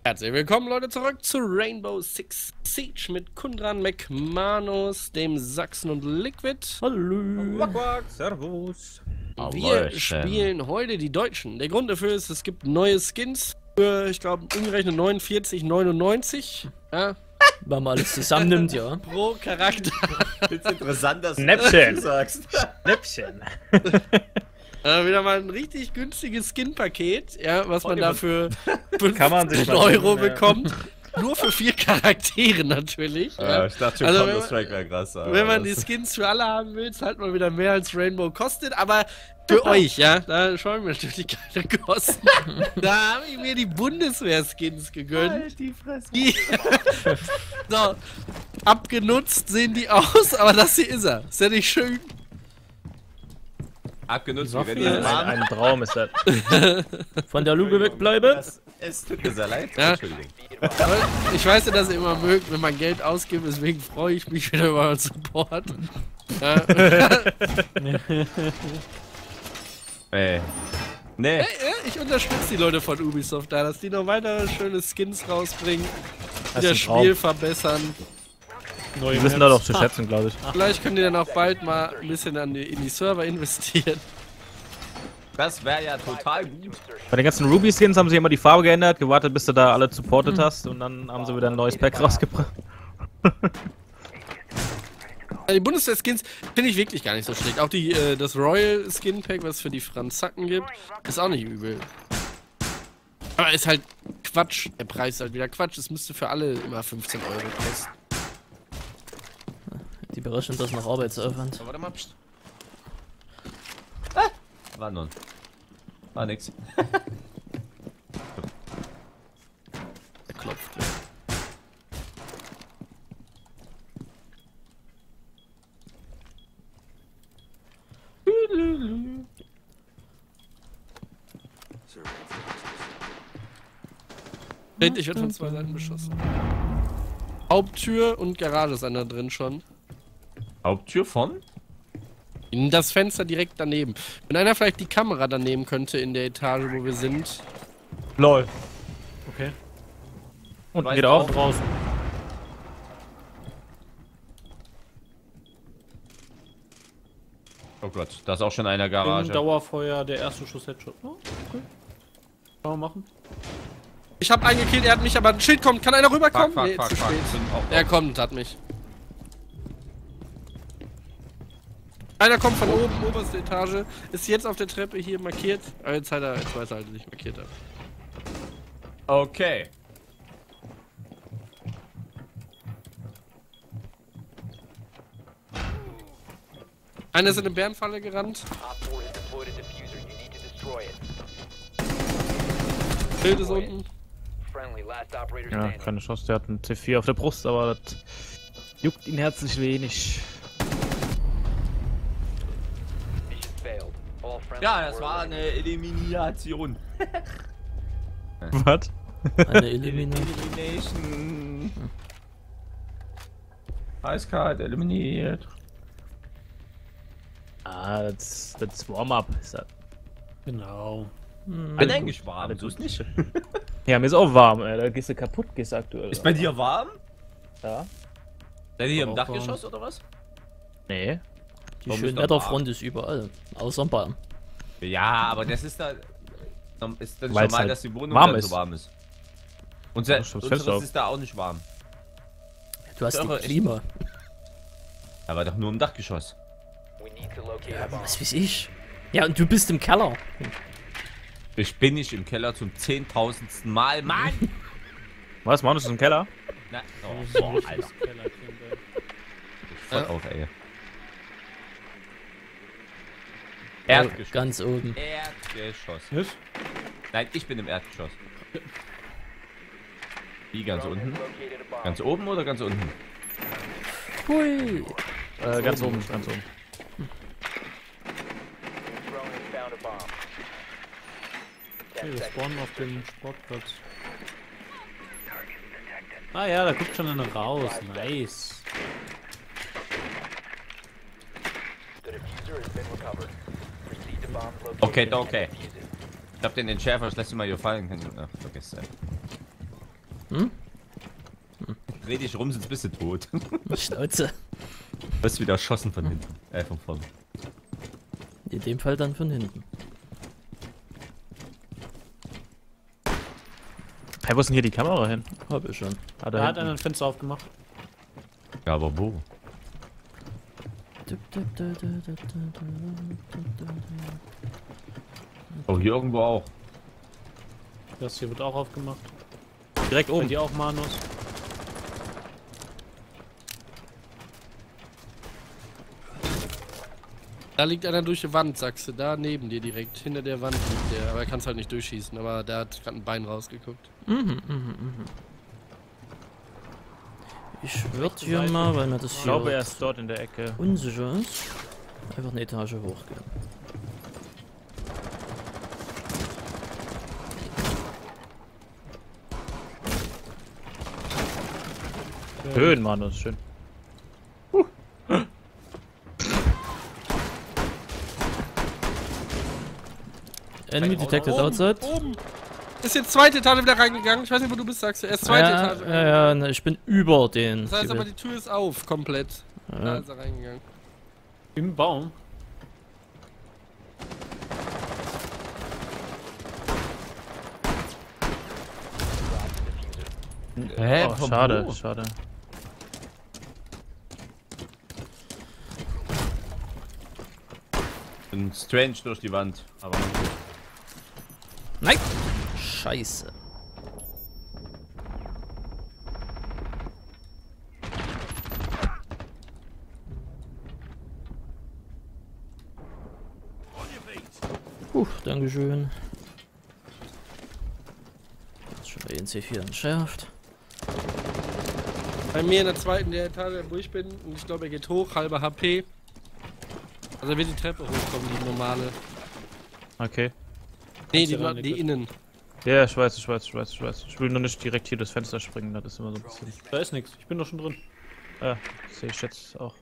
Herzlich willkommen, Leute, zurück zu Rainbow Six Siege mit Kundran, McManus, dem Sachsen und Liquid. Hallo. Wack, wack, servus. Wir spielen heute die Deutschen. Der Grund dafür ist, es gibt neue Skins für, ich glaube, umgerechnet 49,99. Ja. Wenn man alles zusammennimmt, ja. Pro Charakter. Find's interessant, dass Schnäppchen. du sagst. Schnäppchen. Wieder mal ein richtig günstiges Skin-Paket, ja, was man Heute dafür 15 Kann man sich mal Euro geben, ja. bekommt. Nur für 4 Charaktere natürlich. Ja. Ich dachte schon, Also, Counter-Strike wäre krass. Wenn man die Skins für alle haben will, zahlt man wieder mehr als Rainbow kostet, aber für euch, ja, da schauen wir natürlich keine Kosten. Da habe ich mir die Bundeswehr-Skins gegönnt. Halt die Fresse. Die so, abgenutzt sehen die aus, aber das hier ist er. Ist ja nicht schön. Abgenutzt, wie wenn Ja, die waren. ein Traum ist das. Von der Luke wegbleiben. Es tut mir sehr leid. Ja. Entschuldigung. Ich weiß ja, dass ihr immer mögt, wenn man Geld ausgibt, deswegen freue ich mich wieder über euren Support. Ja. Nee. Ich unterstütze die Leute von Ubisoft da, dass die noch weitere schöne Skins rausbringen, die Das das ist ein Spiel verbessern. Die wissen da doch zu schätzen, glaube ich. Vielleicht könnt ihr dann auch bald mal ein bisschen in die Server investieren. Das wäre ja total gut. Bei den ganzen Ruby-Skins haben sie immer die Farbe geändert, gewartet, bis du da alle supportet hast und dann haben sie wieder ein neues Pack rausgebracht. Die Bundeswehr-Skins finde ich wirklich gar nicht so schlecht. Auch das Royal Skin Pack, was es für die Franzacken gibt, ist auch nicht übel. Aber ist halt Quatsch. Der Preis ist halt wieder Quatsch. Es müsste für alle immer 15 Euro kosten. Die berechnen das nach Arbeitsaufwand. So, warte mal. Pst. War nun. War nix. Der klopft. Ich werde von 2 Seiten beschossen. Haupttür und Garage sind da drin schon. Haupttür von? In das Fenster direkt daneben. Wenn einer vielleicht die Kamera daneben könnte in der Etage, wo wir sind. LOL. Okay. Und Weiß geht auch auch. draußen. Oh Gott, da ist auch schon einer Garage. Dauerfeuer, der erste Schuss Headshot. Oh, okay. Kann man machen. Ich habe einen gekillt, er hat mich, aber ein Schild kommt. Kann einer rüberkommen? Fuck, Nee, fuck, zu fuck, spät. Sind auch- Er kommt, hat mich. Einer kommt von oben, oberste Etage. Ist jetzt auf der Treppe hier markiert. Aber jetzt weiß er halt nicht markiert hat. Okay. Einer ist in eine Bärenfalle gerannt. Schild ist unten. Ja, keine Chance, der hat einen T4 auf der Brust, aber das juckt ihn herzlich wenig. Ja, das war eine Elimination. Was? Eine Elimination. Elimination. Eiskalt eliminiert. Ah, das Warm-up ist das. Genau. Bin eigentlich warm, so ist nicht. Ja, mir ist auch warm, ey. Da gehst du kaputt, gehst du aktuell. Ist bei dir warm? Ja. Seid ihr hier im Auch Dachgeschoss oder was? Nee. Die Warum schöne ist doch Wetterfront ist überall. Außer Bayern. Ja, aber das ist da. Ist das Weil's normal, halt dass die Wohnung warm dann ist. so warm ist? Ja, das fällt Unseres auf. ist da auch nicht warm. Du hast Doch, die echt. Klima. Aber doch nur im Dachgeschoss. Ja, was weiß ich. Ja, und du bist im Keller. Ich bin nicht im Keller zum 10.000. Mal. Mann! Was, Manus ist im Keller? Na, oh, boah, Alter. Voll Ja. auf, ey. Oh, Erdgeschoss. ganz oben. Erdgeschoss. Was? Nein, ich bin im Erdgeschoss. Wie, ganz unten? Ganz oben oder ganz unten? Hui. Ganz oben, ganz oben. Okay, wir spawnen auf dem Sportplatz. Ah ja, da guckt schon einer raus. Nice. Okay, okay. Ich hab den Entschärfer das letzte Mal gefallen. Ach, vergiss es. Dreh dich rum, sonst bist du tot. Schnauze. Du wirst wieder erschossen von hinten. Von vorne. In dem Fall dann von hinten. Hey, wo ist denn hier die Kamera hin? Hab ich schon. Ah, Er hat ein Fenster aufgemacht. Ja, aber wo? Oh, hier irgendwo auch. Das hier wird auch aufgemacht. direkt Bei oben. dir auch, Manus. Da liegt einer durch die Wand, sagst du. Da neben dir direkt. Hinter der Wand liegt der. Aber er kann es halt nicht durchschießen. Aber der hat gerade ein Bein rausgeguckt. Ich würde hier mal, weil mir das Ich hier glaube, er ist dort in der Ecke. unsicher ist, einfach eine Etage hochgehen. Schön, Mann, das ist schön. Enemy detected outside. Oben! Ist jetzt zweite Etage wieder reingegangen. Ich weiß nicht, wo du bist, sagst du. Er ist zweite Etage reingegangen. Ja, ne, ich bin über den. Das heißt aber, die Tür ist auf, komplett. Da Ja. ist er reingegangen. Im Baum. Hä? Oh, schade, schade. Ein Strange durch die Wand. Aber Nein! Scheiße. Dankeschön. Jetzt schon bei NC4 entschärft. Bei mir in der zweiten der Etage, wo ich bin, und ich glaube, er geht hoch, halber HP. Also er wird die Treppe hochkommen, die normale. Okay. Nee, du rein, die Niklas? innen. Ja, ich weiß. Ich will nur nicht direkt hier durchs Fenster springen, das ist immer so ein bisschen. Da ist nichts. Ich bin doch schon drin. Ja, sehe ich jetzt auch.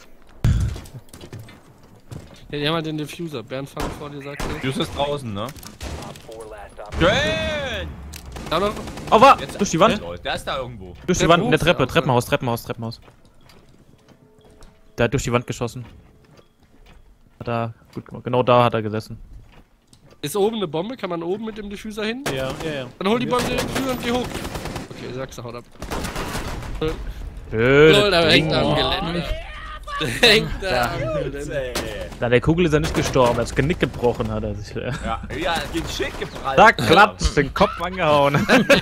Ja, die haben halt den Diffuser. Bernd fand vor dir, sagt er. Just ist draußen, ne? Schön! Da noch. Oh, war! Jetzt Durch die Wand? Der ist da irgendwo. Durch die Treppe Wand, in der hoch, Treppe, ja, Treppenhaus. Der hat durch die Wand geschossen. Hat er, gut, genau da hat er gesessen. Ist oben eine Bombe? Kann man oben mit dem Diffuser hin? Ja. Dann hol die Bombe den Diffuser und geh hoch. Okay, sagst du, haut ab. Schön. Da hängt er am Gelände. Hängt da am Gelände. Na, der Kugel ist er nicht gestorben, das Genick gebrochen hat er sich. Ja, den Schild geprallt. Da klappt, den Kopf angehauen.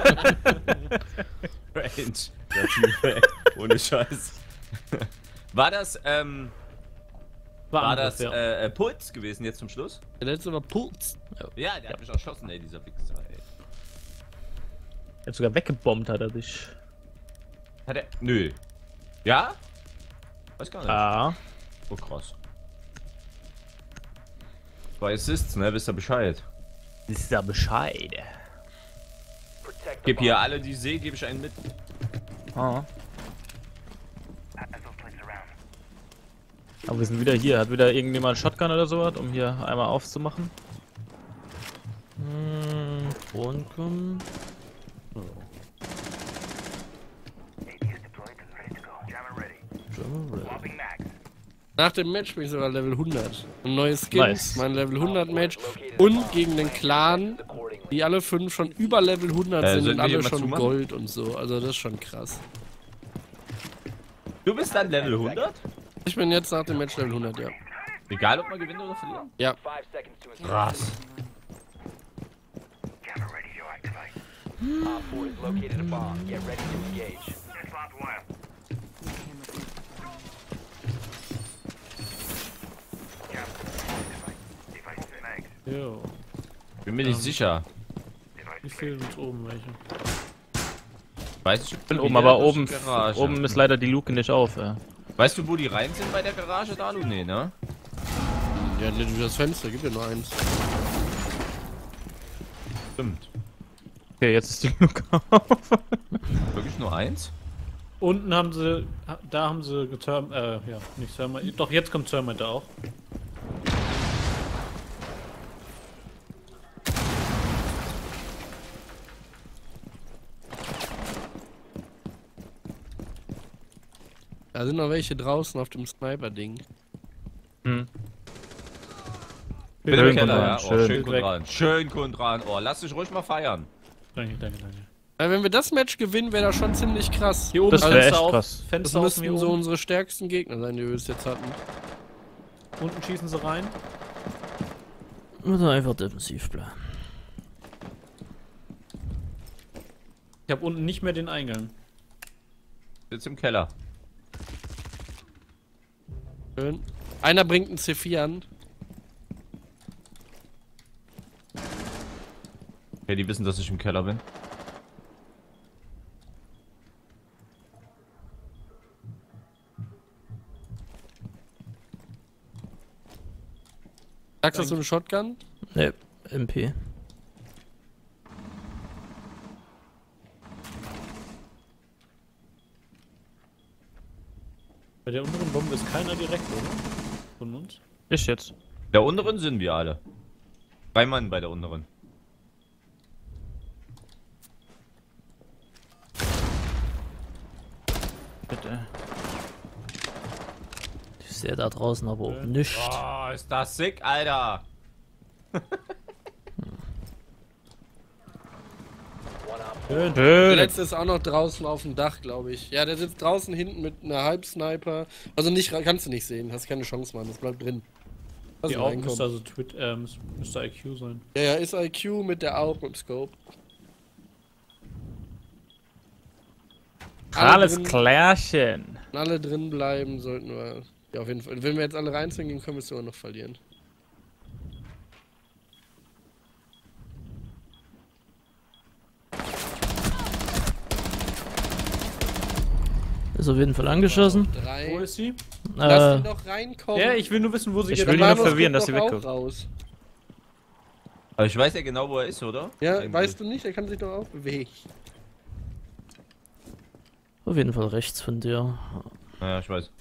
Range. Ohne Scheiß. War das, war das, ja. Puls gewesen jetzt zum Schluss? Der letzte war Puls. Ja, der hat mich erschossen, ey, dieser Wichser, ey. Er hat sogar weggebombt, hat er sich. Hat er, nö. Ja? Weiß gar nicht. Ah. Oh, krass. Bei Assists, ne, wisst ihr Bescheid. Ist ja Bescheid. Gib hier alle, die ich sehe, gebe ich einen mit. Ah. Aber wir sind wieder hier. Hat wieder irgendjemand Shotgun oder sowas, um hier einmal aufzumachen? Drohnen kommen. Nach dem Match bin ich sogar Level 100. Und neue Skins, Nice. mein Level 100 Match. Und gegen den Clan, die alle 5 schon über Level 100 sind sollen und wir hier alle mal schon zumachen? Gold und so. Also das ist schon krass. Du bist dann Level 100? Ich bin jetzt nach dem Match Level 100, ja. Egal, ob man gewinnt oder verliert? Ja. Krass. Jo. Bin mir nicht sicher. Wie fehlen uns oben welche? Weiß ich, Ich bin oben, aber oben ist leider die Luke nicht auf. Weißt du, wo die rein sind bei der Garage, Dalu? Nee, ne? Ja, das Fenster, gibt ja nur eins. Stimmt. Okay, jetzt ist die Luke auf. Wirklich nur eins? Unten haben sie, da haben sie ja, nicht Thermite. Doch, jetzt kommt Thermite auch. Da sind noch welche draußen auf dem Sniper-Ding. Hm. Bin Schön, im Keller, ja. Kundran, Oh, schön. schön Kundran. Schön Kundran. Oh, lass dich ruhig mal feiern. Danke, danke, danke. Weil wenn wir das Match gewinnen, wäre das schon ziemlich krass. Hier oben Das wär Fenster echt auf. krass. Das Fenster offen hier müssten so oben. unsere stärksten Gegner sein, die wir bis jetzt hatten. Unten schießen sie rein. Oder einfach defensiv bleiben. Ich habe unten nicht mehr den Eingang. Sitzt im Keller. Schön. Einer bringt einen C4 an. Okay, die wissen, dass ich im Keller bin. Sagst du, hast du eine Shotgun? Ne, MP. Bei der unteren Bombe ist keiner direkt, oder? Von uns. Ich jetzt. Der unteren sind wir alle. 3 Mann bei der unteren. Bitte. Ich sehe da draußen aber auch nichts. Oh, ist das sick, Alter. Schön. Der Schön. letzte ist auch noch draußen auf dem Dach, glaube ich. Ja, der sitzt draußen hinten mit einer Halbsniper. Also nicht, kannst du nicht sehen, hast keine Chance, Mann. Das bleibt drin. Lass Die ihn Augen reinkommen. müsste also müsste IQ sein. Ja, ja, ist IQ mit der AUG mit dem Scope. Alles drin- klärchen. Wenn alle drin bleiben, sollten wir. Ja, auf jeden Fall. Wenn wir jetzt alle reinzwingen, können wir es sogar noch verlieren. Ist auf jeden Fall angeschossen. Wo 3. ist sie? Lass ihn doch reinkommen. Ja, ich will nur wissen, wo sie Ich jetzt will die nur Manus verwirren, guckt dass sie doch auch wegguckt. raus. Aber ich weiß ja genau, wo er ist, oder? Ja, Eigentlich. weißt du nicht? Er kann sich doch auch bewegen. Auf jeden Fall rechts von dir. Ja, ich weiß.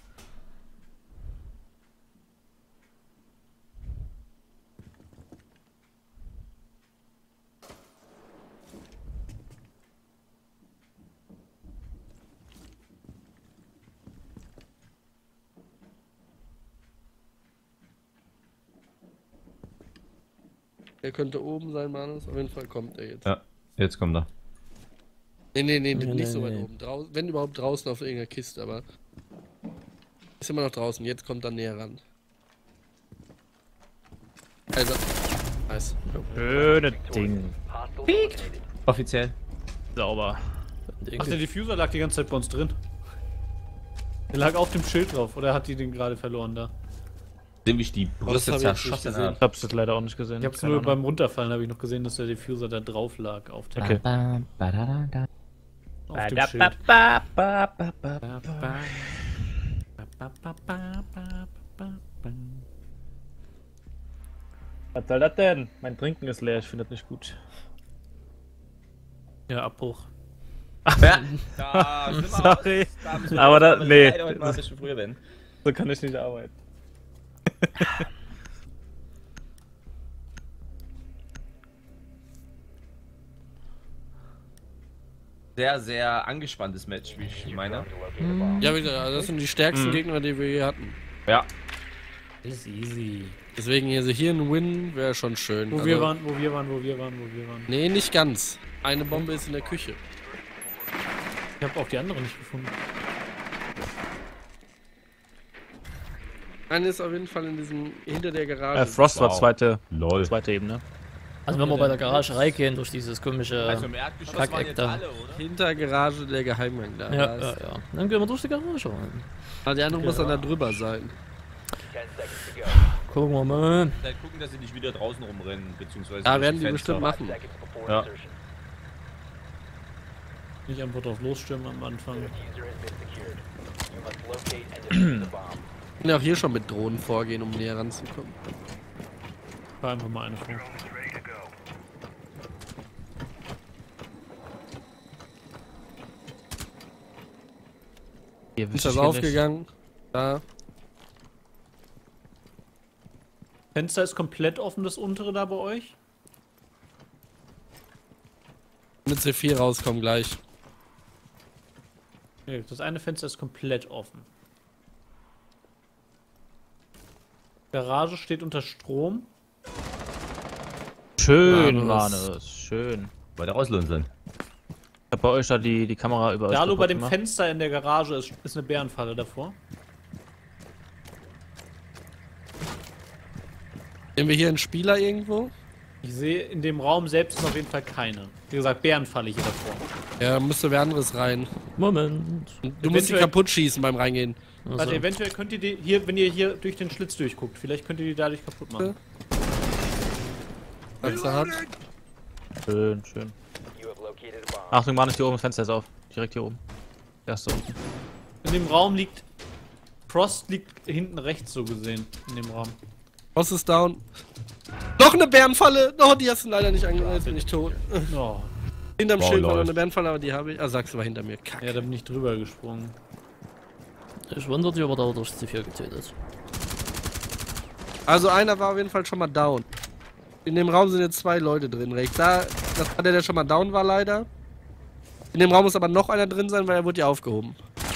Er könnte oben sein, Manus. Auf jeden Fall kommt er jetzt. Ja, jetzt kommt er. Nee, Nee, nicht nee, so weit nee. oben. Wenn überhaupt draußen auf irgendeiner Kiste, aber. Ist immer noch draußen. Jetzt kommt er näher ran. Also. Nice. Schöne Ding. Offiziell. Sauber. Ach, der Diffuser lag die ganze Zeit bei uns drin. Der lag auf dem Schild drauf. Oder hat die den gerade verloren da? Sehen, wie ich die das Brüste hab ich nicht zerschossen gesehen. habe. Ich hab's jetzt leider auch nicht gesehen. Ich hab's Keine nur Ahnung. beim Runterfallen habe ich noch gesehen, dass der Diffuser da drauf lag auf dem, Okay. auf dem Schild. Was soll das denn? Mein Trinken ist leer, ich finde das nicht gut. Ja, Abbruch. Ja, da sind wir Sorry. raus. Da müssen wir Aber da- leider nee. heute mal ein bisschen früher werden. So kann ich nicht arbeiten. Sehr, sehr angespanntes Match, wie ich meine. Ja, wie gesagt, also das sind die stärksten Gegner, die wir je hatten. Ja. Alles easy. Deswegen hier ein Win wäre schon schön. Wo wir waren, wo wir waren, wo wir waren, wo wir waren. Nee, nicht ganz. Eine Bombe ist in der Küche. Ich habe auch die andere nicht gefunden. Eine ist auf jeden Fall in diesem, hinter der Garage. Frost war Wow. zweite Ebene. Also wenn wir bei der Garage reingehen durch dieses komische... Also im Erdgeschoss Kack-Eck waren jetzt da. alle, oder? Hinter Garage der Geheimgang da. ja, Da ja, ist- ja. Dann gehen wir durch die Garage rein. Ah, die andere muss dann da drüber sein. Gucken wir mal. Dann gucken, dass sie nicht wieder draußen rumrennen, beziehungsweise. Da durch werden die Fenster. bestimmt machen. Ja. Nicht einfach drauf losstürmen am Anfang. Ich kann ja auch hier schon mit Drohnen vorgehen, um näher ranzukommen. War einfach mal eine vor. Hier Ist das aufgegangen? Da. Fenster ist komplett offen, das untere da bei euch. Mit C4 rauskommen gleich. Nee, das eine Fenster ist komplett offen. Garage steht unter Strom. Schön, Manus. Manus. Schön. Weiter rauslunzeln. Ich hab bei euch da die Kamera über euch Dalu, bei kaputt dem gemacht. Fenster in der Garage ist eine Bärenfalle davor. Sehen wir hier einen Spieler irgendwo? Ich sehe, in dem Raum selbst ist auf jeden Fall keine. Wie gesagt, Bärenfalle hier davor. Ja, müsste wer anderes rein. Moment. Du musst die Eventuell- kaputt schießen beim Reingehen. Also, Warte, eventuell könnt ihr die hier, wenn ihr hier durch den Schlitz durchguckt, vielleicht könnt ihr die dadurch kaputt machen. Was er hat. Schön, schön. Achtung, Manus, hier oben, das Fenster ist auf. Direkt hier oben. Erste unten. In dem Raum liegt... Frost liegt hinten rechts so gesehen, in dem Raum. Boss ist down. Noch eine Bärenfalle! Oh, die hast du leider nicht angesetzt, jetzt bin ich tot. Oh, Hinterm Wow, Schild war noch läuft. eine Bärenfalle, aber die habe ich. Ah, sagst du, war hinter mir. Kack. ja, da bin ich drüber gesprungen. ich wundere dich, aber da wurde ich C4 getötet. Also einer war auf jeden Fall schon mal down. In dem Raum sind jetzt 2 Leute drin, rechts. Da, das war der schon mal down war, leider. In dem Raum muss aber noch einer drin sein, weil er wurde ja aufgehoben.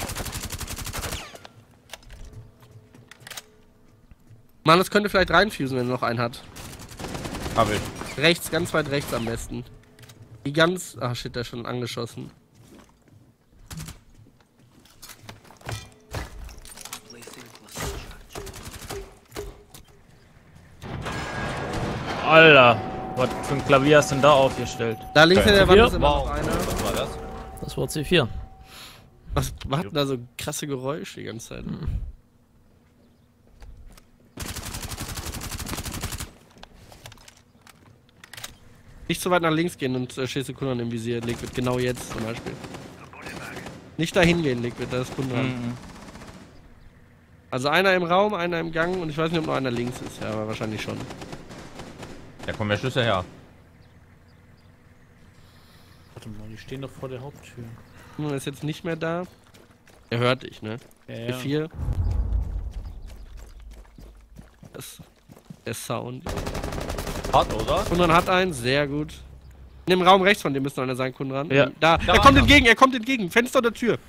Mann, das könnte vielleicht reinfusen, wenn er noch einen hat. Hab ich. Rechts, ganz weit rechts am besten. Die ganz... Ach shit, der ist schon angeschossen. Alter, was für ein Klavier hast du denn da aufgestellt? Da links in der Wand ist immer Wow. noch einer. Was war das? Das war C4. Was hat denn da so krasse Geräusche die ganze Zeit? Nicht so weit nach links gehen und stehst du Kunden im Visier. Liquid, genau jetzt zum Beispiel. Nicht dahin gehen, Liquid, da ist Kunden dran. Mhm. Also einer im Raum, einer im Gang und ich weiß nicht, ob noch einer links ist. Ja, aber wahrscheinlich schon. Da kommen ja Schlüssel her. Warte mal, die stehen doch vor der Haupttür. Kunden ist jetzt nicht mehr da. Er hört dich, ne? Ja, ja. E4. Der Sound. Hart, oder? Kundran hat einen, sehr gut. In dem Raum rechts von dem müsste noch einer sein, Kundran. Ja. Da, Da er kommt einer. entgegen, er kommt entgegen. Fenster oder Tür.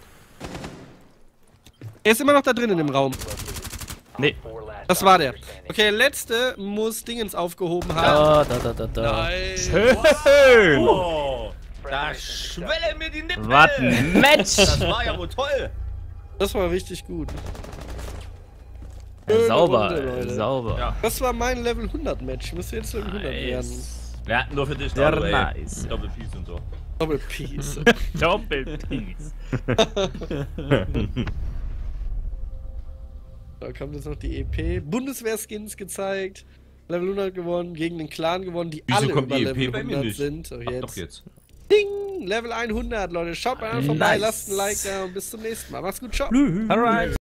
Er ist immer noch da drin in dem Raum. Nee. Das war der. Okay, der letzte muss Dingens aufgehoben Da, haben. da. Nein. Schön! Oh, da schwellen mir die Nippel. Was ein Match! Das war ja wohl toll. Das war richtig gut. Sauber, Runde, Leute. sauber. Ja. Das war mein Level 100 Match. Ich müsste jetzt Level 100 werden. Nice. Wir hatten nur für dich Sehr da, ey. nice. Double Peace und so. Double Peace. Doppelpiece. Da kommt jetzt noch die EP. Bundeswehr-Skins gezeigt. Level 100 gewonnen, gegen den Clan gewonnen, die Wieso alle kommt über die Level EP bei mir 100 nicht? sind. So, Ach, jetzt. doch jetzt. Ding! Level 100, Leute. Schaut mal vorbei, Nice. lasst ein Like da und bis zum nächsten Mal. Macht's gut, ciao. Alright.